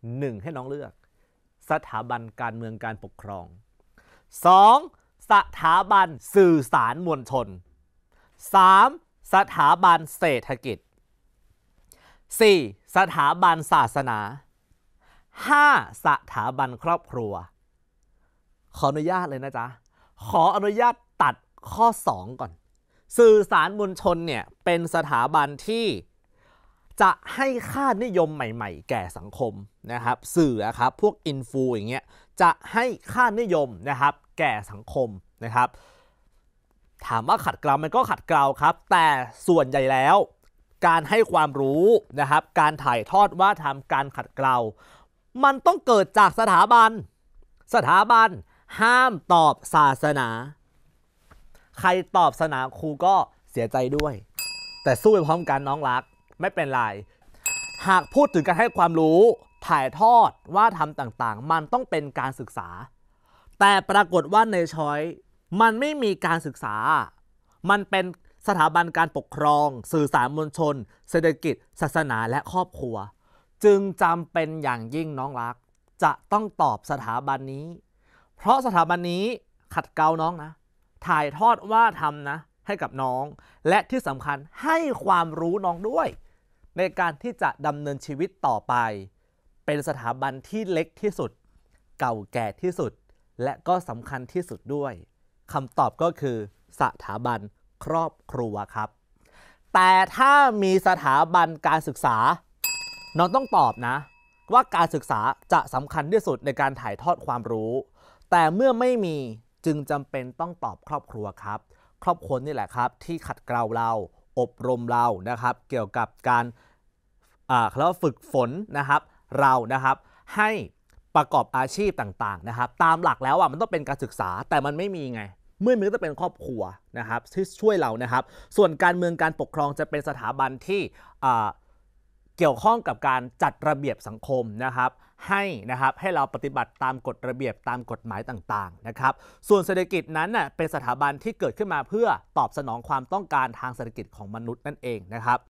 1ให้น้องเลือกสถาบันการเมืองการปกครอง 2. สถาบันสื่อสารมวลชน 3. สถาบันเศรษฐกิจ 4. สถาบันศาสนา 5. สถาบันครอบครัวขออนุญาตเลยนะจ๊ะขออนุญาตตัดข้อ 2 ก่อนสื่อสารมวลชนเนี่ยเป็นสถาบันที่จะให้ค่านิยมใหม่ๆแก่สังคมนะครับสื่อครับพวกอินฟูอย่างเงี้ยจะให้ค่านิยมนะครับแก่สังคมนะครับถามว่าขัดเกลามันก็ขัดเกลาครับแต่ส่วนใหญ่แล้วการให้ความรู้นะครับการถ่ายทอดว่าทำการขัดเกลามันต้องเกิดจากสถาบันห้ามตอบศาสนาใครตอบศาสนาครูก็เสียใจด้วยแต่สู้ไปพร้อมกันน้องรักไม่เป็นไรหากพูดถึงการให้ความรู้ถ่ายทอดว่าทำต่างๆมันต้องเป็นการศึกษาแต่ปรากฏว่าในช้อยมันไม่มีการศึกษามันเป็นสถาบันการปกครองสื่อสารมวลชนเศรษฐกิจศาสนาและครอบครัวจึงจำเป็นอย่างยิ่งน้องรักจะต้องตอบสถาบันนี้เพราะสถาบันนี้ขัดเกลาน้องนะถ่ายทอดว่าทำนะให้กับน้องและที่สำคัญให้ความรู้น้องด้วยในการที่จะดำเนินชีวิตต่อไปเป็นสถาบันที่เล็กที่สุดเก่าแก่ที่สุดและก็สำคัญที่สุดด้วยคำตอบก็คือสถาบันครอบครัวครับแต่ถ้ามีสถาบันการศึกษาน้องต้องตอบนะว่าการศึกษาจะสำคัญที่สุดในการถ่ายทอดความรู้แต่เมื่อไม่มีจึงจำเป็นต้องตอบครอบครัวครับครอบครัวนี่แหละครับที่ขัดเกลาเราอบรมเรานะครับเกี่ยวกับการเขาฝึกฝนนะครับเรานะครับให้ประกอบอาชีพต่างๆนะครับตามหลักแล้วมันต้องเป็นการศึกษาแต่มันไม่มีไงเมื่อมีก็จะเป็นครอบครัวนะครับที่ช่วยเรานะครับส่วนการเมืองการปกครองจะเป็นสถาบันที่เกี่ยวข้องกับการจัดระเบียบสังคมนะครับให้เราปฏิบัติตามกฎระเบียบตามกฎหมายต่างๆนะครับส่วนเศรษฐกิจนั้นเป็นสถาบันที่เกิดขึ้นมาเพื่อตอบสนองความต้องการทางเศรษฐกิจของมนุษย์นั่นเองนะครับ